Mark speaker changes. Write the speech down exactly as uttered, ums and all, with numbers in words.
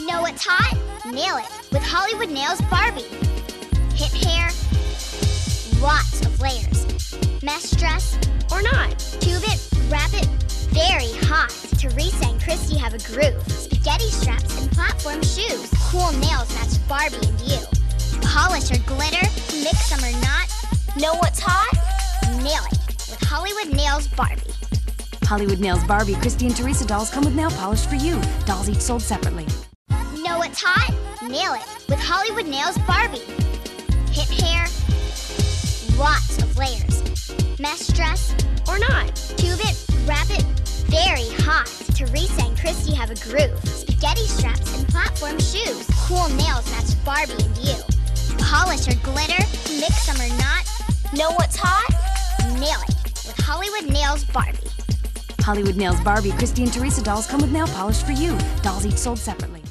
Speaker 1: Know what's hot? Nail it with Hollywood Nails Barbie. Hip hair, lots of layers. Mesh dress or not. Tube it, wrap it, very hot. Teresa and Christy have a groove. Spaghetti straps and platform shoes. Cool nails match Barbie and you. Polish or glitter, mix them or not. Know what's hot? Nail it with Hollywood Nails Barbie.
Speaker 2: Hollywood Nails Barbie, Christy and Teresa dolls come with nail polish for you. Dolls each sold separately.
Speaker 1: Know what's hot? Nail it with Hollywood Nails Barbie. Hip hair, lots of layers. Mesh dress or not. Tube it, wrap it, very hot. Teresa and Christy have a groove. Spaghetti straps and platform shoes. Cool nails match Barbie and you. Polish or glitter, mix them or not. Know what's hot? Nail it with Hollywood Nails Barbie.
Speaker 2: Hollywood Nails Barbie, Christy and Teresa dolls come with nail polish for you. Dolls each sold separately.